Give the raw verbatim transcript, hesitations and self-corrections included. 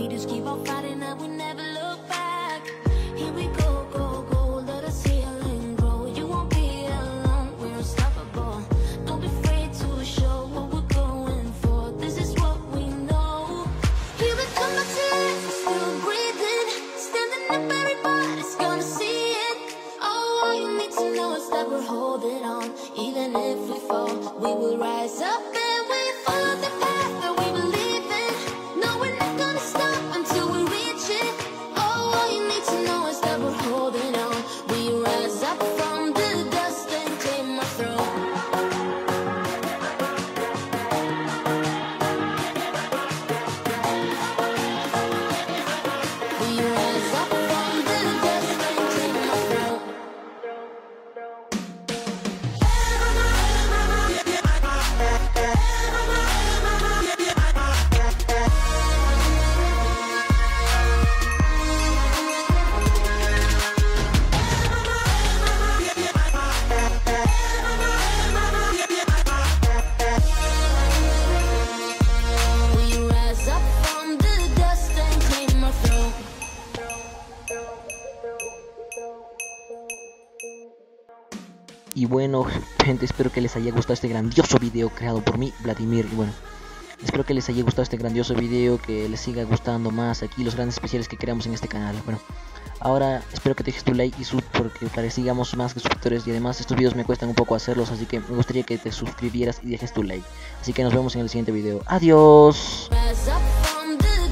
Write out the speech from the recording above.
We just keep on fighting and we never look back. Here we go, go, go, let us heal and grow. You won't be alone, we're unstoppable. Don't be afraid to show what we're going for. This is what we know. Here we come, my tears, we're still breathing. Standing up, everybody's gonna see it. Oh, all you need to know is that we're holding on. Even if we fall, we will rise up and we follow the path that we believe in. No, we're not gonna stop until we reach it. Oh, all you need to know is that we're holding on. We rise up from the dust and claim our throne. We rise up from the dust and claim our throne. We rise up from the dust and claim our throne. Y bueno, gente, espero que les haya gustado este grandioso video creado por mí, Vladimir. Y bueno, espero que les haya gustado este grandioso video, que les siga gustando más aquí los grandes especiales que creamos en este canal. Bueno, ahora espero que dejes tu like y sub, porque para que sigamos más suscriptores, y además estos videos me cuestan un poco hacerlos, así que me gustaría que te suscribieras y dejes tu like. Así que nos vemos en el siguiente video. Adiós. Rise up from the